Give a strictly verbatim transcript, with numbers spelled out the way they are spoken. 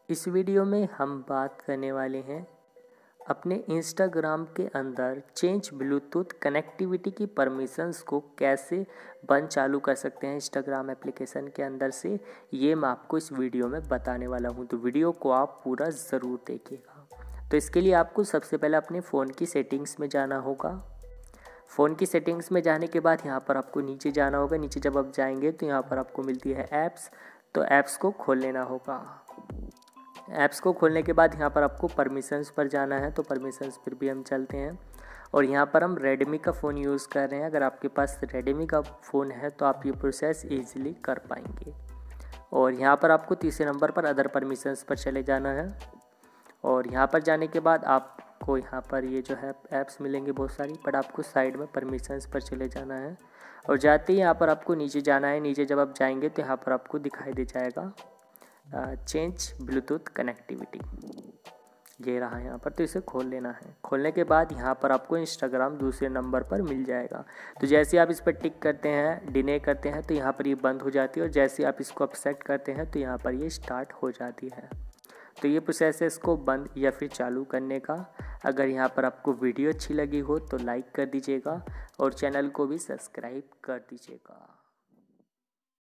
इस वीडियो में हम बात करने वाले हैं अपने इंस्टाग्राम के अंदर चेंज ब्लूटूथ कनेक्टिविटी की परमिशंस को कैसे बंद चालू कर सकते हैं इंस्टाग्राम एप्लीकेशन के अंदर से, ये मैं आपको इस वीडियो में बताने वाला हूं। तो वीडियो को आप पूरा ज़रूर देखिएगा। तो इसके लिए आपको सबसे पहले अपने फ़ोन की सेटिंग्स में जाना होगा। फ़ोन की सेटिंग्स में जाने के बाद यहाँ पर आपको नीचे जाना होगा। नीचे जब आप जाएंगे तो यहाँ पर आपको मिलती है ऐप्स, तो ऐप्स को खोल लेना होगा। ऐप्स को खोलने के बाद यहाँ पर आपको परमिशंस पर जाना है, तो परमिशंस पर भी हम चलते हैं और यहाँ पर हम रेडमी का फ़ोन यूज़ कर रहे हैं। अगर आपके पास रेडमी का फ़ोन है तो आप ये प्रोसेस ईजिली कर पाएंगे। और यहाँ पर आपको तीसरे नंबर पर अदर परमिशंस पर चले जाना है और यहाँ पर जाने के बाद आपको यहाँ पर ये जो है ऐप्स मिलेंगे बहुत सारी, बट आपको साइड में परमिशंस पर चले जाना है और जाते ही यहाँ पर आपको नीचे जाना है। नीचे जब आप जाएंगे तो यहाँ पर आपको दिखाई दे जाएगा चेंज ब्लूटूथ कनेक्टिविटी, ये रहा यहाँ पर। तो इसे खोल लेना है। खोलने के बाद यहाँ पर आपको इंस्टाग्राम दूसरे नंबर पर मिल जाएगा। तो जैसे आप इस पर टिक करते हैं, डिने करते हैं, तो यहाँ पर ये बंद हो जाती है और जैसे आप इसको अपसेट करते हैं तो यहाँ पर ये स्टार्ट हो जाती है। तो ये प्रोसेस है इसको बंद या फिर चालू करने का। अगर यहाँ पर आपको वीडियो अच्छी लगी हो तो लाइक कर दीजिएगा और चैनल को भी सब्सक्राइब कर दीजिएगा।